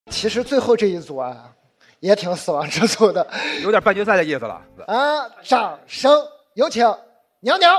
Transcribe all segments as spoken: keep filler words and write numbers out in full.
其实最后这一组啊，也挺死亡之组的， 有点半决赛的意思了。 啊，掌声有请袅袅。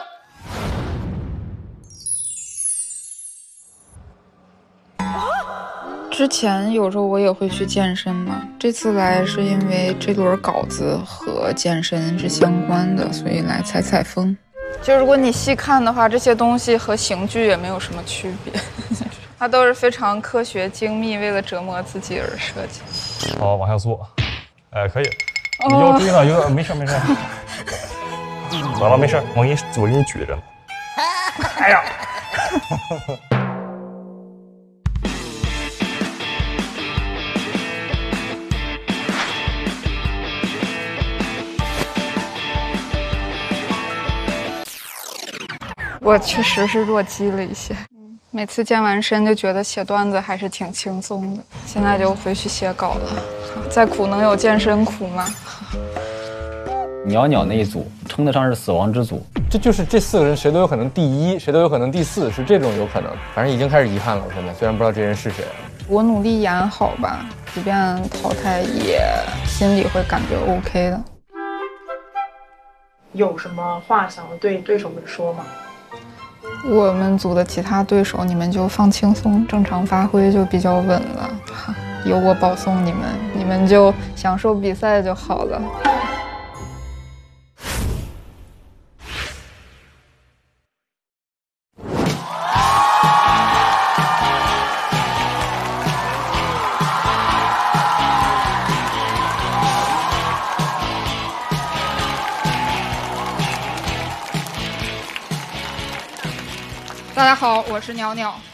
之前有时候我也会去健身嘛，这次来是因为这轮稿子和健身是相关的，所以来采采风。就如果你细看的话，这些东西和刑具也没有什么区别，它都是非常科学精密，为了折磨自己而设计。 好，往下坐。哎，可以。你腰椎呢？有点没事没事。完了没事，我给你我给你举着。哎呀！ 我确实是弱鸡了一些，每次健完身就觉得写段子还是挺轻松的，现在就回去写稿了。再苦能有健身苦吗？ 袅袅那一组称得上是死亡之组， 这就是这四个人谁都有可能第一，谁都有可能第四，是这种有可能。反正已经开始遗憾了，我现在虽然不知道这人是谁。 我努力演好吧，即便淘汰也心里会感觉 OK 的。 有什么话想要对对手们说吗？ 我们组的其他对手，你们就放轻松，正常发挥就比较稳了。有我保送你们，你们就享受比赛就好了。大家好，我是袅袅。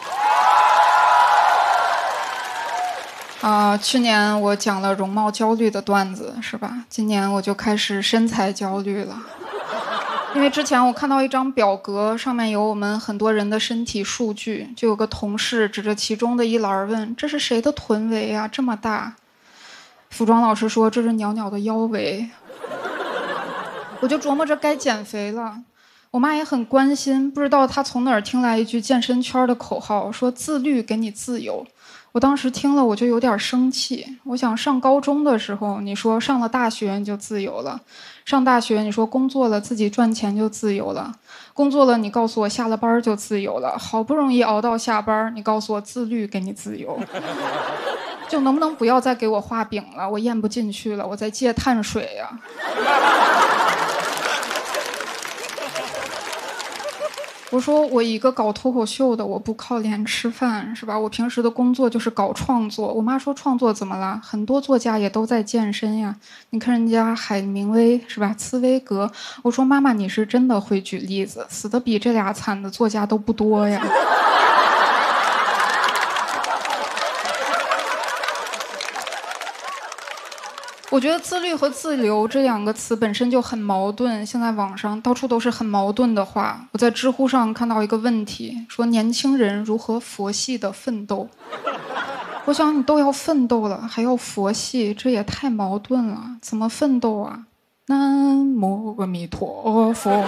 啊、呃，去年我讲了容貌焦虑的段子，是吧？今年我就开始身材焦虑了。因为之前我看到一张表格，上面有我们很多人的身体数据，就有个同事指着其中的一栏问：“这是谁的臀围啊？这么大？”服装老师说：“这是袅袅的腰围。”我就琢磨着该减肥了。我妈也很关心，不知道她从哪儿听来一句健身圈的口号，说自律给你自由。我当时听了我就有点生气。我想上高中的时候你说上了大学你就自由了，上大学你说工作了自己赚钱就自由了，工作了你告诉我下了班就自由了，好不容易熬到下班你告诉我自律给你自由。就能不能不要再给我画饼了，我咽不进去了，我在戒碳水呀、啊。我说我一个搞脱口秀的，我不靠脸吃饭是吧？我平时的工作就是搞创作。我妈说创作怎么了？很多作家也都在健身呀。你看人家海明威是吧？茨威格。我说妈妈你是真的会举例子，死得比这俩惨的作家都不多呀。我觉得自律和自由这两个词本身就很矛盾，现在网上到处都是很矛盾的话。我在知乎上看到一个问题，说年轻人如何佛系的奋斗。我想你都要奋斗了，还要佛系，这也太矛盾了，怎么奋斗啊？南无阿弥陀佛。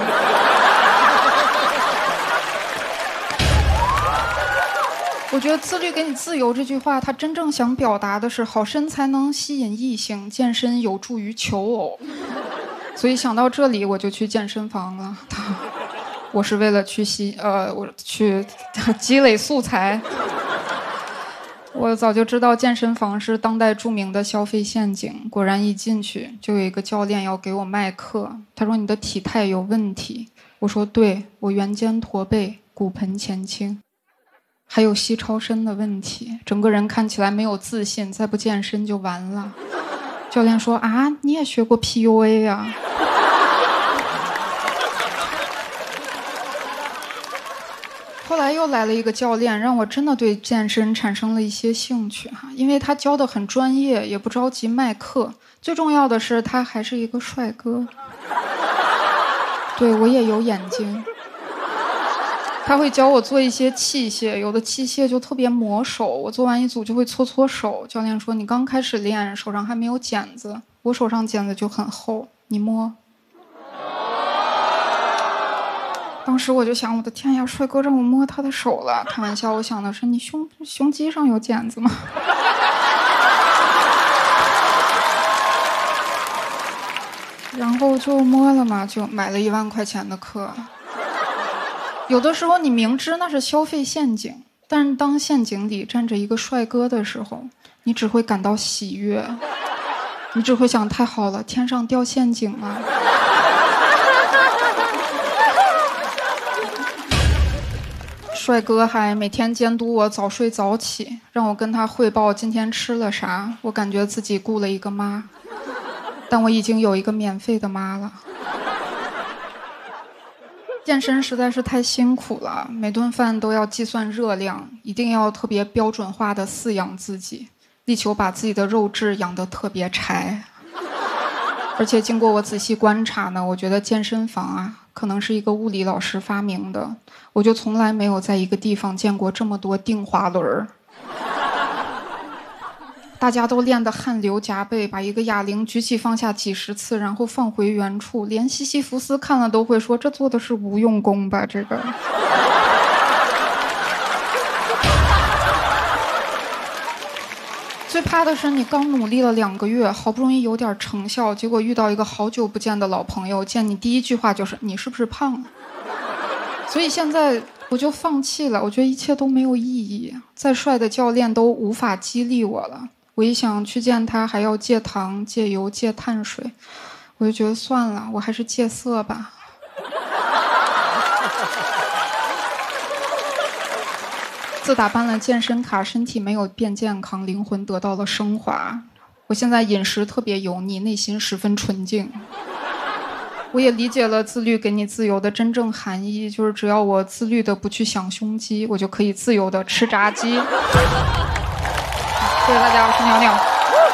我觉得自律给你自由这句话，它真正想表达的是好身材能吸引异性，健身有助于求偶。所以想到这里，我就去健身房了。我是为了去吸呃，我去积累素材。我早就知道健身房是当代著名的消费陷阱，果然一进去就有一个教练要给我卖课。他说你的体态有问题。我说对，我圆肩驼背，骨盆前倾。还有膝超伸的问题，整个人看起来没有自信，再不健身就完了。教练说啊，你也学过 P U A 啊？后来又来了一个教练，让我真的对健身产生了一些兴趣哈，因为他教的很专业，也不着急卖课，最重要的是他还是一个帅哥。对，我也有眼睛。他会教我做一些器械，有的器械就特别磨手，我做完一组就会搓搓手。教练说你刚开始练，手上还没有茧子，我手上茧子就很厚，你摸。当时我就想，我的天呀，帅哥让我摸他的手了，开玩笑，我想的是你胸胸肌上有茧子吗？ 就摸了嘛，就买了一万块钱的课。有的时候你明知那是消费陷阱，但是当陷阱里站着一个帅哥的时候，你只会感到喜悦，你只会想太好了，天上掉陷阱了。帅哥还每天监督我早睡早起，让我跟他汇报今天吃了啥，我感觉自己雇了一个妈，但我已经有一个免费的妈了。健身实在是太辛苦了，每顿饭都要计算热量，一定要特别标准化的饲养自己，力求把自己的肉质养得特别柴。而且经过我仔细观察呢，我觉得健身房啊，可能是一个物理老师发明的，我就从来没有在一个地方见过这么多定滑轮。大家都练得汗流浃背，把一个哑铃举起放下几十次，然后放回原处，连西西弗斯看了都会说这做的是无用功吧，这个。最怕的是你刚努力了两个月，好不容易有点成效，结果遇到一个好久不见的老朋友，见你第一句话就是你是不是胖了？所以现在我就放弃了，我觉得一切都没有意义，再帅的教练都无法激励我了。我一想去见他还要戒糖戒油戒碳水，我就觉得算了，我还是戒色吧。自打办了健身卡，身体没有变健康，灵魂得到了升华。我现在饮食特别油腻，内心十分纯净。我也理解了自律给你自由的真正含义，就是只要我自律的不去想胸肌，我就可以自由的吃炸鸡。谢谢大家，我是鸟鸟。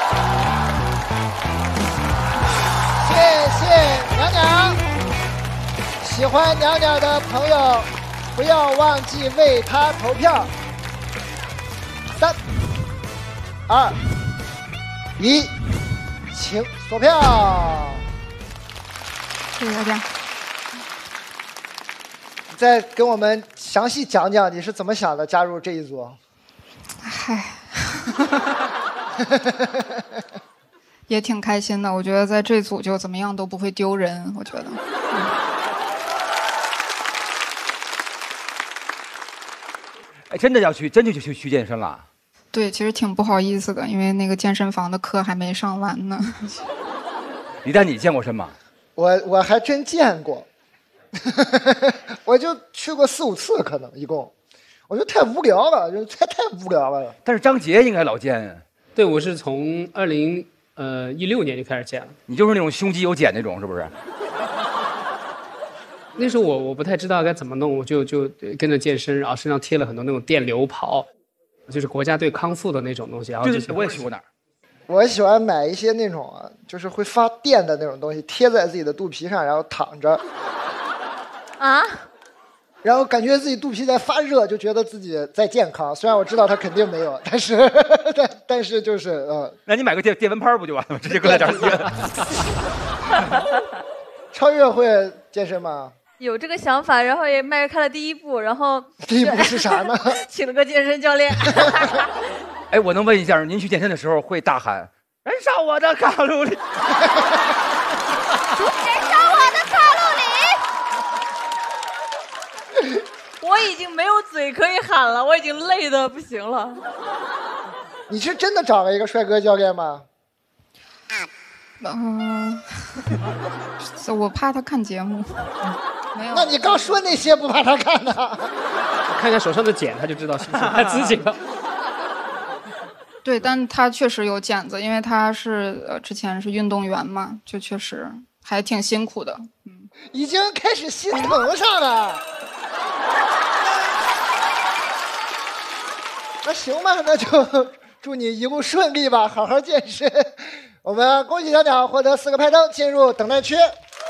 谢谢鸟鸟。喜欢鸟鸟的朋友，不要忘记为他投票。三、二、一，请锁票。 谢谢大家。 你再跟我们详细讲讲你是怎么想的加入这一组？ 嗨。也挺开心的，我觉得在这组就怎么样都不会丢人，我觉得。嗯、 哎，真的要去，真就去去健身了？ 对，其实挺不好意思的，因为那个健身房的课还没上完呢。 李诞，你见过身吗？ 我我还真见过，我就去过四五次，可能一共。我觉得太无聊了，就太太无聊了。 但是张杰应该老健呀。 对，我是从二零呃一六年就开始健了。 你就是那种胸肌有茧那种，是不是？ 那时候我我不太知道该怎么弄，我就就跟着健身，然后身上贴了很多那种电流袍，就是国家队康复的那种东西。然后对对，我也去过那儿。 我喜欢买一些那种啊，就是会发电的那种东西，贴在自己的肚皮上，然后躺着。 啊？ 然后感觉自己肚皮在发热，就觉得自己在健康。虽然我知道它肯定没有，但是但但是就是呃， 那你买个电电蚊拍不就完了吗？直接搁在这儿贴。 超越会健身吗？ 有这个想法，然后也迈开了第一步，然后第一步是啥呢？ 请了个健身教练。 哎，我能问一下，您去健身的时候会大喊“燃烧我的卡路里”？ 燃烧我的卡路里。我已经没有嘴可以喊了，我已经累得不行了。 你是真的找了一个帅哥教练吗？ 嗯、呃，我怕他看节目。没有。 那你刚说那些不怕他看呢？ 我看看手上的茧，他就知道是他自己了。 对，但他确实有茧子，因为他是呃之前是运动员嘛，就确实还挺辛苦的。嗯， 已经开始心疼上了。那行吧，那就祝你一路顺利吧，好好健身。我们恭喜小鸟获得四个拍灯，进入等待区。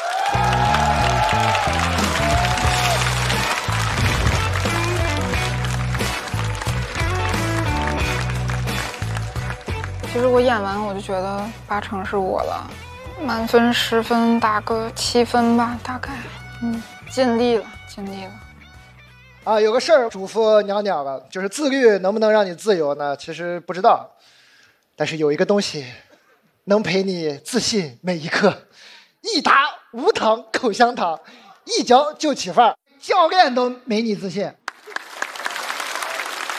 其实我演完我就觉得八成是我了，满分十分打个七分吧，大概。嗯，尽力了，尽力了。 啊，有个事儿嘱咐鸟鸟了，就是自律能不能让你自由呢？其实不知道，但是有一个东西能陪你自信每一刻，一打无糖口香糖，一嚼就起范儿，教练都没你自信。